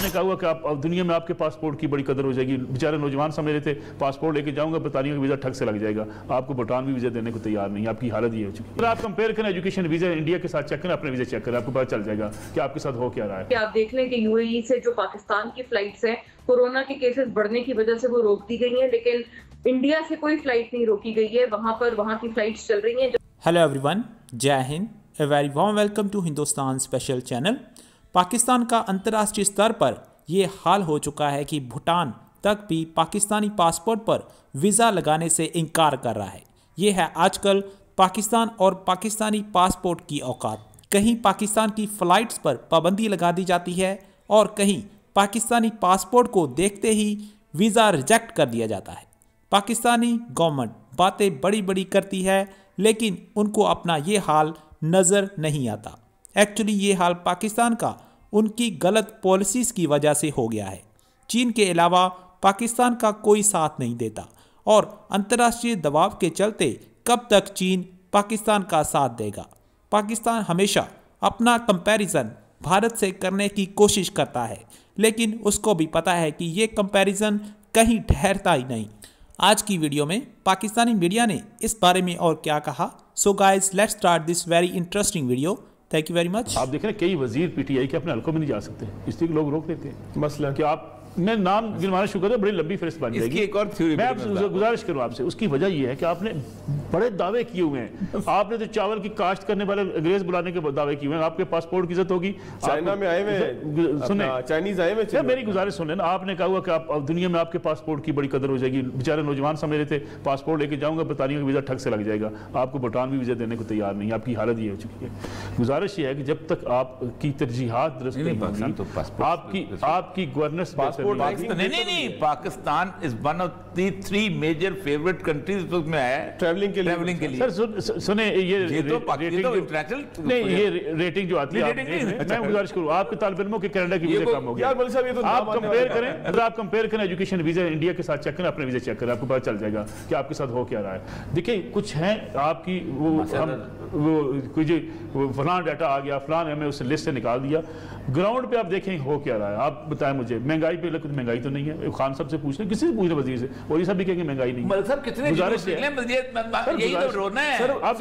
आपने कहा हुआ कि आप अब दुनिया में आपके पासपोर्ट की बड़ी कदर हो जाएगी। बेचारे नौजवान समझ रहे थे पासपोर्ट लेके जाऊंगा बतानियों का वीज़ा ठग से लग जाएगा, आपको भूटान भी वीज़ा देने को तैयार नहीं, आपकी हालत ये हो चुकी है। अगर आप कंपेयर करें एजुकेशन वीज़ा इंडिया के साथ चेक करें, अपने वीज़ा चेक करें, आपको पता चल जाएगा कि आपके साथ हो क्या रहा है। आप देख लें कि यूएई से जो पाकिस्तान की फ्लाइट्स हैं कोरोना के केसेस बढ़ने की वजह से वो रोक दी गई हैं, लेकिन इंडिया से कोई फ्लाइट नहीं रोकी गई है, वहाँ की फ्लाइट्स चल रही हैं। Hello everyone, Jai Hind, a very warm welcome to Hindustan special channel. Pakistan का अंतर्राष्ट्रीय स्तर पर ये हाल हो चुका है कि भूटान तक भी पाकिस्तानी पासपोर्ट पर वीज़ा लगाने से इनकार कर रहा है। ये है आजकल पाकिस्तान और पाकिस्तानी पासपोर्ट की औकात। कहीं पाकिस्तान की फ़्लाइट्स पर पाबंदी लगा दी जाती है और कहीं पाकिस्तानी पासपोर्ट को देखते ही वीज़ा रिजेक्ट कर दिया जाता है। पाकिस्तानी गवर्नमेंट बातें बड़ी बड़ी करती है, लेकिन उनको अपना ये हाल नज़र नहीं आता। एक्चुअली ये हाल पाकिस्तान का उनकी गलत पॉलिसीज़ की वजह से हो गया है। चीन के अलावा पाकिस्तान का कोई साथ नहीं देता और अंतर्राष्ट्रीय दबाव के चलते कब तक चीन पाकिस्तान का साथ देगा। पाकिस्तान हमेशा अपना कंपैरिजन भारत से करने की कोशिश करता है, लेकिन उसको भी पता है कि ये कंपैरिजन कहीं ठहरता ही नहीं। आज की वीडियो में पाकिस्तानी मीडिया ने इस बारे में और क्या कहा। So guys, let's start this very interesting video. Thank you very much. आप देख रहे हैं कई वजीर पीटीआई के अपने हल्कों में नहीं जा सकते, इसलिए लोग रोक देते हैं। मसला कि आप मैं नाम गिनवाना शुरू कर, बड़ी लंबी फहरिस्त बन जाएगी। एक और थ्योरी मैं आपसे गुजारिश करूं आपसे, उसकी वजह यह है कि आपने बड़े दावे किए हुए हैं। आपने तो चावल की काश्त करने वाले अंग्रेज बुलाने के दावे किए हुए हैं। आपके पासपोर्ट की इज्जत होगी। चाइना में आए हुए, सुने चाइनीज आए हुए, मेरी गुजारिश सुन ना। आपने कहा हुआ कि आप अब दुनिया में आपके पासपोर्ट की बड़ी कदर हो जाएगी। बेचारे नौजवान समझ रहे थे पासपोर्ट लेके जाऊंगा बतानियों का वीज़ा ठग से लग जाएगा, आपको भूटान भी वीज़ा देने को तैयार नहीं, आपकी हालत ये हो चुकी है। गुजारिश ये है कि जब तक आपकी तरजीहात दुरुस्त नहीं होंगी, आपकी गवर्नेंस नहीं, Pakistan is one of the 3 major favourite countries में है ट्रैवलिंग के लिए। सर सुने, ये तो इंटरनेशनल नहीं, ये रेटिंग जो आती है, मैं गुजारिश करूं आपके तालिब इल्मों के कनाडा की वीजा कम हो गया। आप कंपेयर करें एजुकेशन वीजा इंडिया के साथ चेक करें, अपने वीजा चेक करें, आपको पता चल जाएगा कि आपके साथ हो क्या रहा है। देखिए कुछ हैं आपकी वो फलां डाटा आ गया, फलां हमें उस लिस्ट से निकाल दिया। ग्राउंड पे आप देखें हो क्या रहा है। आप बताएं मुझे, महंगाई पे कुछ महंगाई तो नहीं है। खान साहब से पूछ लें, किसी से पूछ लें, वजीर से, और ये सब भी कहेंगे महंगाई नहीं है। सर कितने गुजारिश यही तो रोना है सर। अब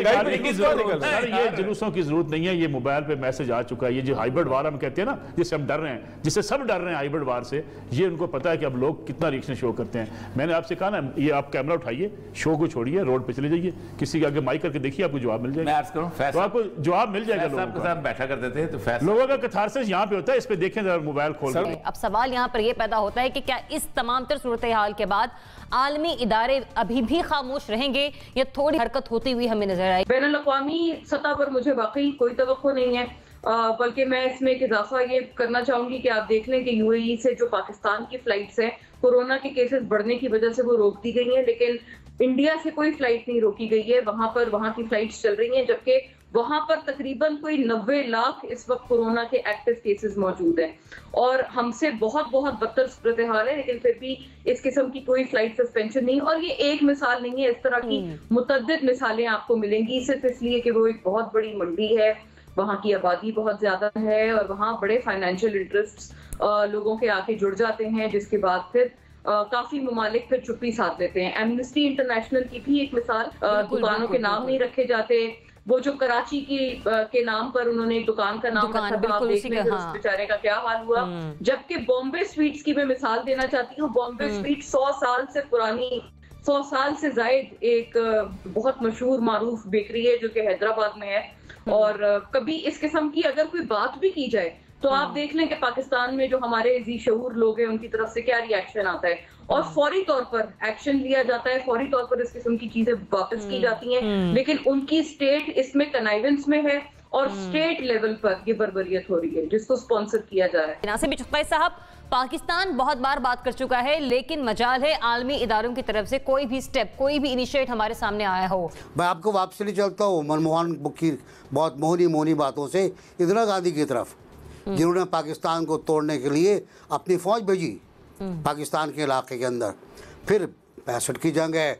ये जुलूसों की जरूरत नहीं है। ये मोबाइल पे मैसेज आ चुका है। ये जो हाइब्रिड वार हम कहते हैं ना, जिससे हम डर रहे हैं, जिससे सब डर रहे हैं हाइब्रिड वार से, ये उनको पता है कि अब लोग कितना रिएक्शन शो करते हैं। मैंने आपसे कहा ना, ये आप कैमरा उठाइए, शो को छोड़िए, रोड पे चले जाइए, किसी के आगे माइक करके देखिए, आपको जवाब मिल जाएगा। तो आपको जवाब मिल जाएगा। लोगों के साथ बैठा करते थे तो लोगों का कथारसिस यहाँ पे होता है। इस पे देखें जरा मोबाइल खोल कर। अब सवाल यहाँ पर यह पैदा होता है कि क्या इस तमाम तर सूरत हाल के बाद आलमी इदारे अभी भी खामोश रहेंगे या थोड़ी हरकत होती हुई हमें नजर आई। बैनुल अक़वामी सतह पर मुझे वाकई कोई तवक्को नहीं है, बल्कि मैं इसमें एक इजाफा ये करना चाहूंगी कि आप देख लें कि यूएई से जो पाकिस्तान की फ्लाइट्स हैं कोरोना के केसेस बढ़ने की वजह से वो रोक दी गई हैं, लेकिन इंडिया से कोई फ्लाइट नहीं रोकी गई है। वहाँ की फ्लाइट्स चल रही हैं, जबकि वहां पर तकरीबन कोई 90 लाख इस वक्त कोरोना के एक्टिव केसेस मौजूद हैं और हमसे बहुत बदतर सूरत हाल है, लेकिन फिर भी इस किस्म की कोई फ्लाइट सस्पेंशन नहीं। और ये एक मिसाल नहीं है, इस तरह की मुतअद्दिद मिसालें आपको मिलेंगी, सिर्फ इसलिए कि वो एक बहुत बड़ी मंडी है, वहाँ की आबादी बहुत ज्यादा है और वहाँ बड़े फाइनेंशियल इंटरेस्ट लोगों के आके जुड़ जाते हैं, जिसके बाद फिर काफी ममालिक फिर चुप्पी साध लेते हैं। एमनेस्टी इंटरनेशनल की भी एक मिसाल, दुकानों के नाम नहीं रखे जाते। वो जो कराची के नाम पर उन्होंने एक दुकान का नाम रखा था, आप देख लेंगे उस बेचारे का क्या हाल हुआ। जबकि बॉम्बे स्वीट्स की मैं मिसाल देना चाहती हूँ। बॉम्बे स्वीट 100 साल से पुरानी, 100 साल से जायद एक बहुत मशहूर मारूफ बेकरी है जो कि हैदराबाद में है। और कभी इस किस्म की अगर कोई बात भी की जाए तो आप देख लें कि पाकिस्तान में जो हमारे जी शऊर लोग हैं उनकी तरफ से क्या रिएक्शन आता है और फौरी तौर पर एक्शन लिया जाता है, फौरी तौर पर इस किस्म की चीजें वापस की जाती हैं, लेकिन उनकी स्टेट इसमें कनाइवेंस में है और स्टेट लेवल पर ये बर्बरियत हो रही है जिसको स्पॉन्सर किया जा रहा है। नासिर चुगताई साहब, पाकिस्तान बहुत बार बात कर चुका है, लेकिन मजाल है आलमी इदारों की तरफ से कोई भी स्टेप, कोई भी इनिशिएट हमारे सामने आया हो। मैं आपको वापस ले चलता हूँ मनमोहन की बहुत मोहनी बातों से इंदिरा गांधी की तरफ, जिन्होंने पाकिस्तान को तोड़ने के लिए अपनी फ़ौज भेजी पाकिस्तान के इलाके के अंदर। फिर 65 की जंग है,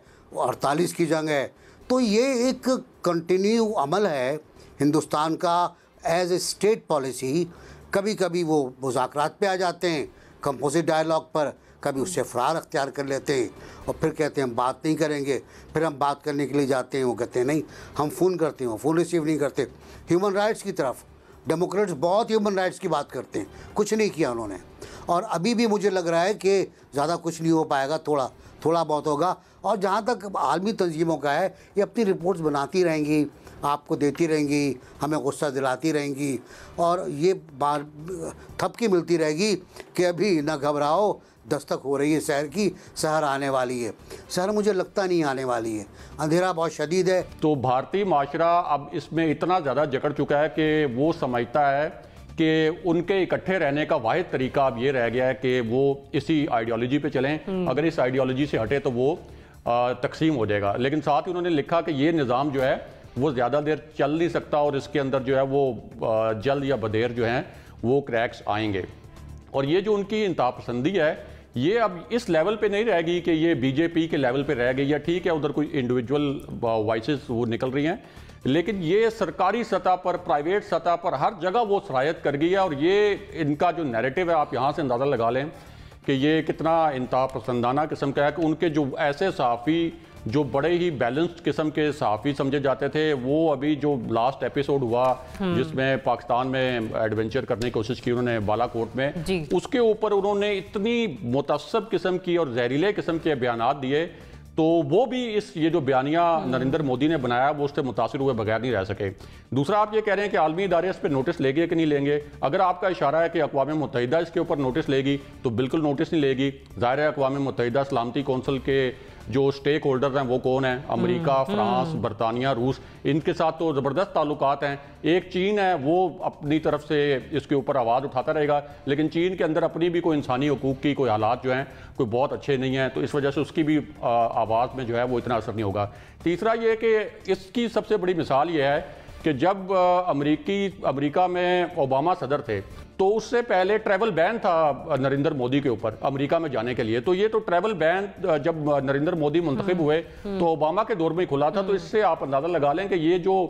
48 की जंग है। तो ये एक कंटिन्यू अमल है हिंदुस्तान का एज ए स्टेट पॉलिसी कभी कभी वो मुज़ाकरात पे आ जाते हैं, कंपोजिट डायलॉग पर, कभी उससे फ़रार अख्तियार कर लेते हैं और फिर कहते हैं हम बात नहीं करेंगे। फिर हम बात करने के लिए जाते हैं, वो कहते हैं नहीं हम फ़ोन करते हैं, वो फ़ोन रिसीव नहीं करते। ह्यूमन राइट्स की तरफ डेमोक्रेट्स बहुत ह्यूमन राइट्स की बात करते हैं, कुछ नहीं किया उन्होंने। और अभी भी मुझे लग रहा है कि ज़्यादा कुछ नहीं हो पाएगा, थोड़ा बहुत होगा। और जहाँ तक आलमी तंजीमों का है, ये अपनी रिपोर्ट्स बनाती रहेंगी, आपको देती रहेंगी, हमें गुस्सा दिलाती रहेंगी और ये बार थपकी मिलती रहेगी कि अभी ना घबराओ, दस्तक हो रही है शहर की, शहर आने वाली है। शहर मुझे लगता नहीं आने वाली है, अंधेरा बहुत शदीद है। तो भारतीय माशरा अब इसमें इतना ज़्यादा जकड़ चुका है कि वो समझता है कि उनके इकट्ठे रहने का वाहिद तरीका अब ये रह गया है कि वो इसी आइडियोलॉजी पे चलें। अगर इस आइडियोलॉजी से हटे तो वो तकसीम हो जाएगा। लेकिन साथ ही उन्होंने लिखा कि ये निज़ाम जो है वो ज़्यादा देर चल नहीं सकता और इसके अंदर जो है वो जल्द या बदेर जो हैं वो क्रैक्स आएंगे। और ये जो उनकी इंतहापसंदी है ये अब इस लेवल पे नहीं रहेगी कि ये बीजेपी के लेवल पे रह गई, या ठीक है उधर कोई इंडिविजुअल वॉइसेस वो निकल रही हैं, लेकिन ये सरकारी सतह पर, प्राइवेट सतह पर हर जगह वो सरायत कर गई है। और ये इनका जो नैरेटिव है आप यहाँ से अंदाज़ा लगा लें कि ये कितना इंतहापसंदाना किस्म का है कि उनके जो ऐसे सहाफ़ी जो बड़े ही बैलेंस्ड किस्म के सहाफ़ी समझे जाते थे, वो अभी जो लास्ट एपिसोड हुआ जिसमें पाकिस्तान में एडवेंचर करने की कोशिश की उन्होंने बालाकोट में, उसके ऊपर उन्होंने इतनी मुतअस्सब किस्म की और जहरीले किस्म के बयानात दिए, तो वो भी ये जो बयानिया नरेंद्र मोदी ने बनाया वो उससे मुतासिर हुए बगैर नहीं रह सके। दूसरा आप ये कह रहे हैं कि आलमी इदारे इस पर नोटिस लेंगे कि नहीं लेंगे। अगर आपका इशारा है कि अक़वाम मुत्तहिदा इसके ऊपर नोटिस लेगी तो बिल्कुल नोटिस नहीं लेगी। ज़ाहिर है अक़वाम मुत्तहिदा सलामती कौंसिल के जो स्टेक होल्डर्स हैं वो कौन है, अमेरिका, फ्रांस, बरतानिया, रूस, इनके साथ तो ज़बरदस्त ताल्लुकात हैं। एक चीन है वो अपनी तरफ से इसके ऊपर आवाज़ उठाता रहेगा, लेकिन चीन के अंदर अपनी भी कोई इंसानी हुकूक की कोई हालात जो हैं कोई बहुत अच्छे नहीं हैं, तो इस वजह से उसकी भी आवाज़ में जो है वो इतना असर नहीं होगा। तीसरा ये कि इसकी सबसे बड़ी मिसाल ये है कि जब अमेरिका में ओबामा सदर थे तो उससे पहले ट्रैवल बैन था नरेंद्र मोदी के ऊपर अमेरिका में जाने के लिए। तो ये तो ट्रैवल बैन जब नरेंद्र मोदी मुंतखब हुए तो ओबामा के दौर में ही खुला था। तो इससे आप अंदाज़ा लगा लें कि ये जो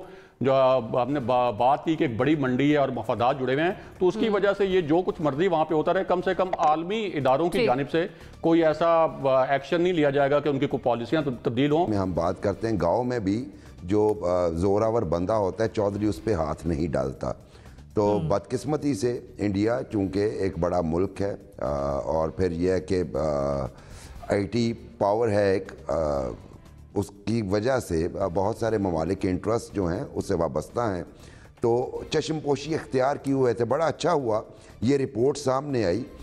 हमने बात की कि एक बड़ी मंडी है और मफादात जुड़े हुए हैं, तो उसकी वजह से ये जो कुछ मर्जी वहाँ पे होता रहे, कम से कम आलमी इदारों की जानिब से कोई ऐसा एक्शन नहीं लिया जाएगा कि उनकी कोई पॉलिसियाँ तब्दील हों। हम बात करते हैं गाँव में भी जो जोरावर बंदा होता है चौधरी उस पर हाथ नहीं डालता। तो बदकिस्मती से इंडिया चूँकि एक बड़ा मुल्क है और फिर यह है कि आईटी पावर है एक, उसकी वजह से बहुत सारे ममालिक के इंटरेस्ट जो हैं उससे वाबस्ता हैं, तो चश्मपोशी इख्तियार किए हुए थे। बड़ा अच्छा हुआ ये रिपोर्ट सामने आई